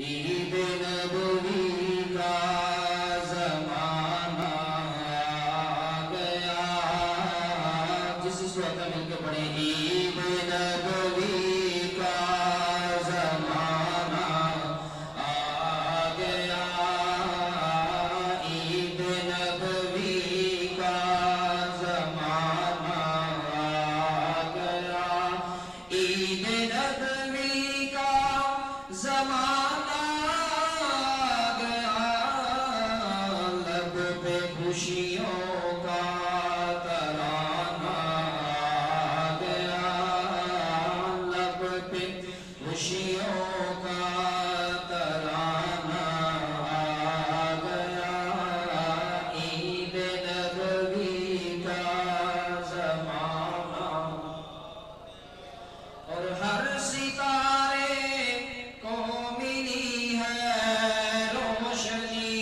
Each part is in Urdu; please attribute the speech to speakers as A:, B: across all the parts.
A: عید نبوی کا زمانہ آ گیا. جس وقت مل کے پڑھیں عید نبوی کا زمانہ آ گیا. عید نبوی کا زمانہ آ گیا. عید نبوی کا زمانہ خوشیوں کا ترانہ آ گیا. لب پہ خوشیوں کا ترانہ آ گیا. عید نبوی کا زمانہ اور ہر ستارے کو ملی ہے روشنی.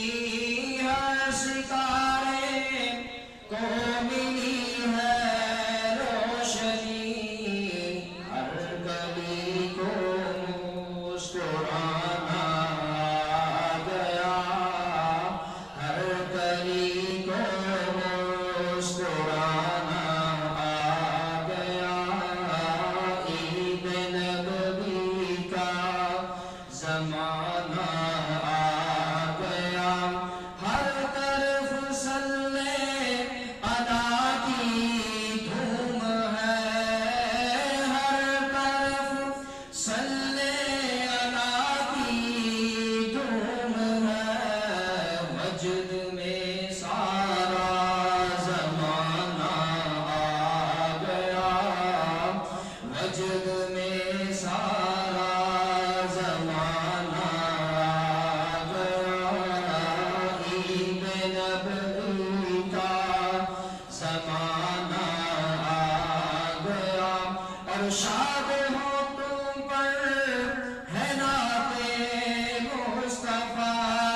A: ستارے کو ملی ہے روشنی. ہر گلی کو مسکرانا آ گیا. ہر گلی کو مسکرانا آ گیا. عید نبوی کا زمانہ آ گیا. ہر طرف صلی ادا کی دھوم ہے. ہر طرف صلی ادا کی دھوم ہے. مجد میں سارا زمانہ آ گیا. مجد میں سارا زمانہ آ گیا. عید نبوی کا زمانہ آ گیا. اور شاد ہو تم پر ہے نعت مصطفیٰ.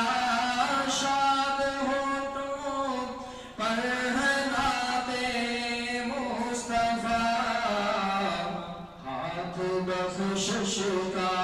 A: شاد ہو تم پر ہے نعت مصطفیٰ. ہاتھ بخشش کا